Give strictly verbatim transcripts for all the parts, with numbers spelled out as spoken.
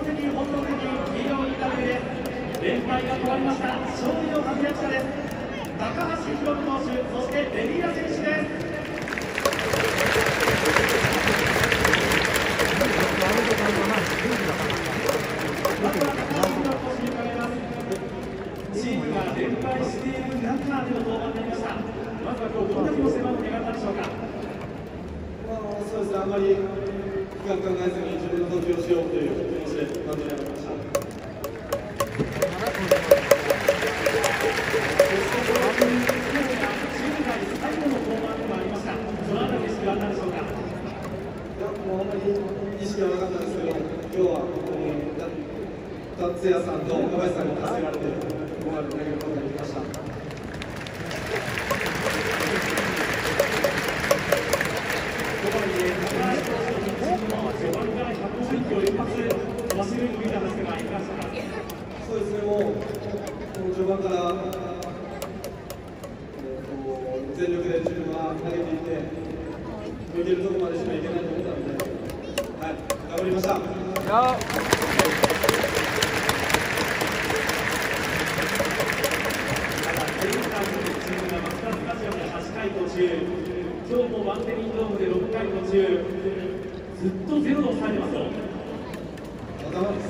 的本能的ヒーローインタビューで連敗が止まりました勝利の立役者です。高橋宏夢投手、そしてレビーラ選手です。まずは高橋宏夢投手に伺います。チームが連敗している中での登板になりました。まずは今日どんな気持ちでマウンドに上がったでしょうか。 そうですね、あんまり時間考えずに自分の投球をしようという気持ちでマウンドに上がりました。最後の登板でもありました。そのあたり意識は何でしょうか。いや、もうあんまり意識はなかったんですけど、今日は、えー、達也さんと岡林さんに助けられて、ここまで投げることができました。そうですね、もう序盤から、えー、全力で自分は投げていって、抜けるところまでしかいけないと思ったので、はい、頑張りました。今日もバンテリンドームでろっかい途中、ずっとゼロを抑えてますよ。頭です。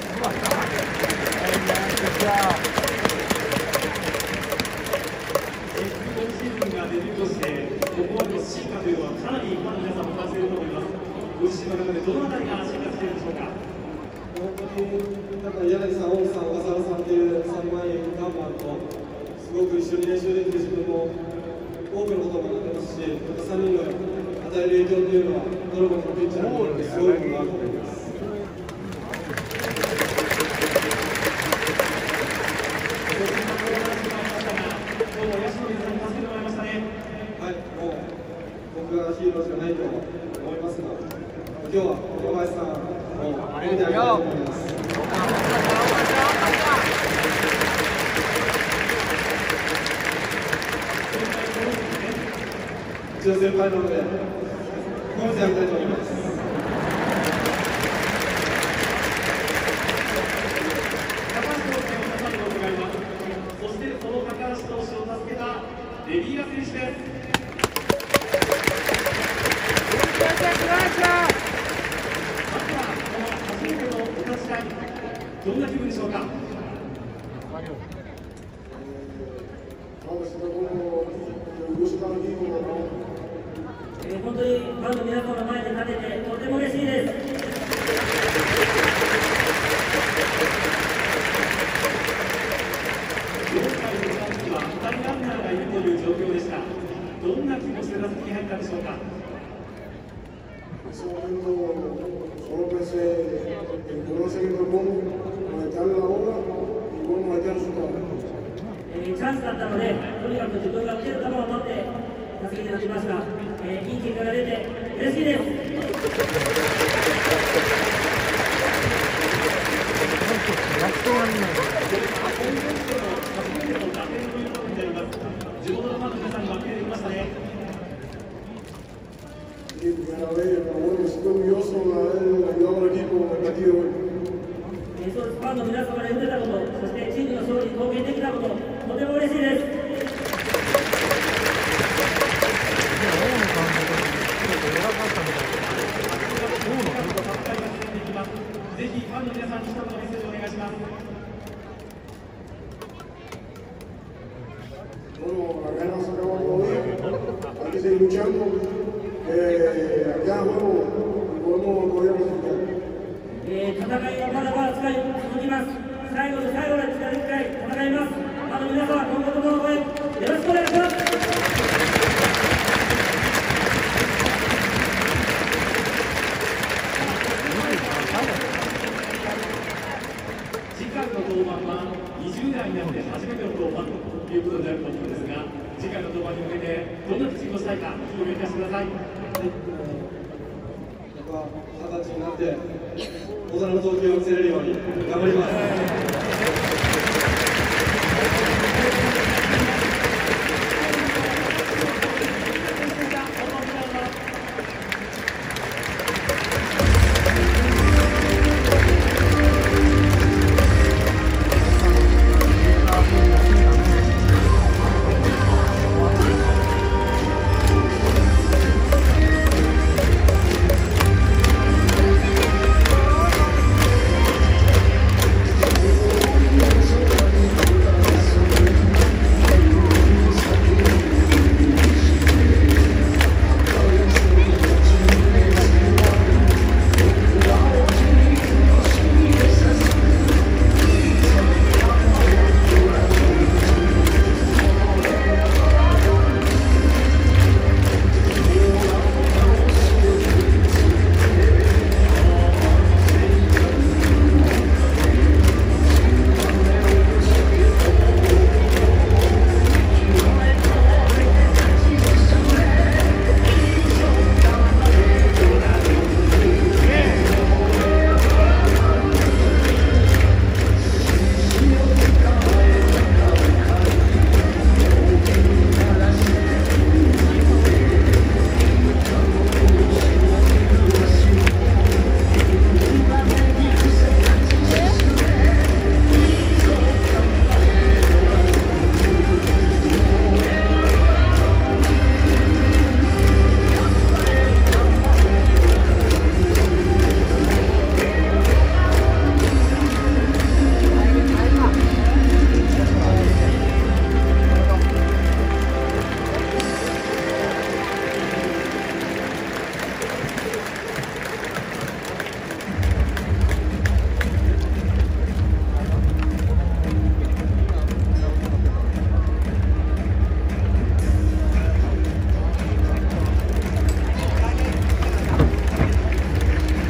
今シーズンがデビューとして、ここまでの進化というのはかなりファンの皆さんも感じていると思います。ご自身の中でどのあたりが進化しているでしょうか。本当になんか柳さん、大野さん、小笠原さんというさんまい看板とすごく一緒に練習できて自分も多くのことを学んでますし、さんにんが与える影響というのはドラゴンズのピッチャーにとってすごいものがあると思います。はい、もう僕がヒーローじゃないと思いますが、今日は岡林さんを褒めてあげたいと思います。一応先輩なので褒めてあげたいと思います。そしてその高橋投手を助けたレビーラ選手です。まずはこの初めてのお立ち会い、どんな気分でしょうか。 えー、本当にファンの皆様の前で立ててとても嬉しいです。 よんかいの打席はふたりランナーがいるという状況でした。どんな気持ちで打席に入ったでしょうか。 ese momento solo pensé en que no seguir el mundo, conectar la hora y bueno, meter su cara. チャンスだったので、とにかく自分が打てる球を持って打席に立ちました。えー、いい結果が出て嬉しいです。 地元のファンの皆さんに負けてきましたね。 Y primera vez, pero bueno, estoy orgulloso de haber ayudado al equipo en el partido hoy. そうです、ファンの皆様で打てたこと、そしてチームの勝利に貢献できたこと、とても嬉しいです。 ぜひファンの皆さんに一言メッセージをお願いします。 Bueno, las ganas se acaban de ir, hay que seguir luchando. Eh, acá, bueno, podemos poder clasificar. えー、戦いはまだまだ続きます。最後の最後まで力いっぱい戦います。あの皆様、今後とも応援よろしくお願いします。 次回の登板はにじゅう代になって初めての登板ということになると思うんですが、次回の登板に向けてどんなピッチングをしたいかお願いいたしてください。 僕は二十歳になって大人の投球を見せれるように頑張ります。